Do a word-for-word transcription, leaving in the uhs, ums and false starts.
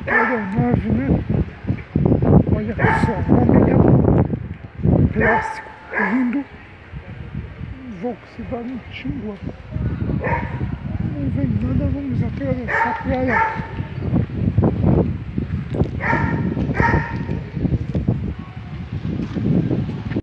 aeronave, né? Olha só, ômega plástico lindo. Volkswagen Tiguan. Não vem nada, vamos atravessar a praia.